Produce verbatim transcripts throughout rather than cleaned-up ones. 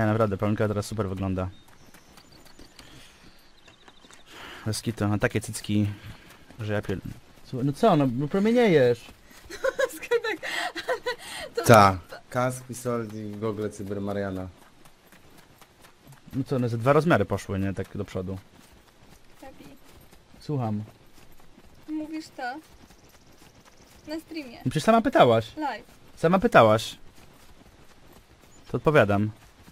Nie, naprawdę, Paulinka teraz super wygląda. Bez kitu, ma takie cycki, że ja pier... Słuchaj, no co, no, no promieniejesz. Skarbek, to... Ta. Kask, pistolet i gogle cyber Mariana. No co, no ze dwa rozmiary poszły, nie? Tak do przodu. Happy. Słucham. Mówisz to na streamie. No przecież sama pytałaś. Live. Sama pytałaś. To odpowiadam.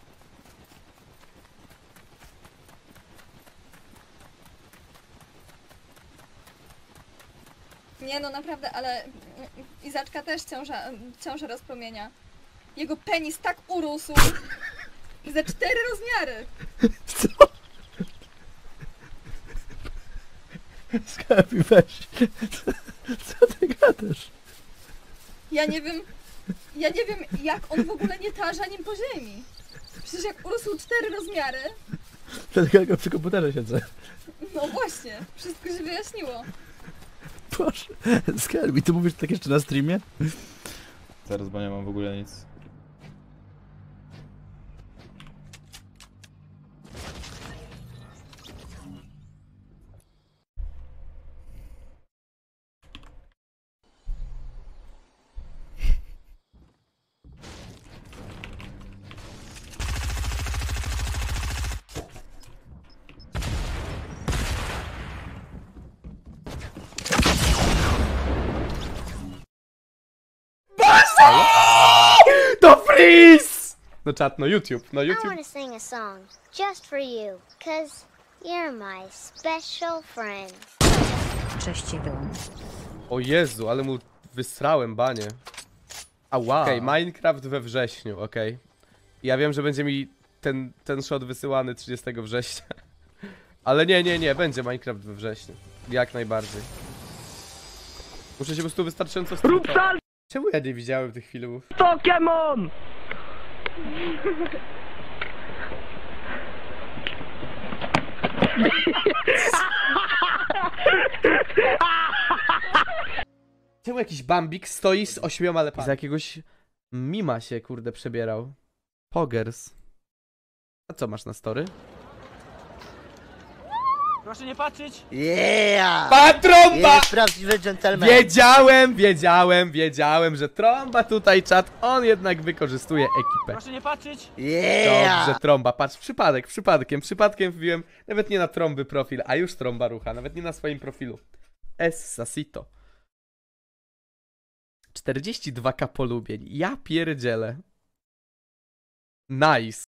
Nie no, naprawdę, ale Izaczka też ciąża, ciąża rozpromienia. Jego penis tak urósł ze cztery rozmiary. Co? Skapi, weź. Co, co ty gadasz? Ja nie wiem, ja nie wiem jak on w ogóle nie tarza nim po ziemi. Przecież jak urósł cztery rozmiary, Dlatego jak przy komputerze siedzę. no właśnie, wszystko się wyjaśniło. Boże, Skarbi, ty mówisz tak jeszcze na streamie? Zaraz, bo nie mam w ogóle nic. To freeze! No czat, no YouTube, no I YouTube. want to sing a song just for you, cause you're my special friend. Cześć byłam. O Jezu, ale mu wysrałem banie. Ała. Okej, okay, Minecraft we wrześniu, okej. Okay. Ja wiem, że będzie mi ten, ten shot wysyłany trzydziestego września. Ale nie, nie, nie, będzie Minecraft we wrześniu. Jak najbardziej. Muszę się po prostu wystarczająco strukturizować. Czemu ja nie widziałem tych filmów? Pokémon! Czemu jakiś Bambik stoi z ośmioma lepami? Z jakiegoś mima się, kurde, przebierał. Pogers. A co masz na story? Proszę nie patrzeć! Yeah! Pa, trąba! Jest prawdziwy gentleman. Wiedziałem, wiedziałem, wiedziałem, że trąba tutaj, czat, on jednak wykorzystuje ekipę. Proszę nie patrzeć! Yeah! Dobrze, trąba, patrz, przypadek, przypadkiem, przypadkiem wbiłem nawet nie na trąby profil, a już trąba rucha, nawet nie na swoim profilu. S. Sasito. czterdzieści dwa ka polubień, ja pierdzielę. Nice.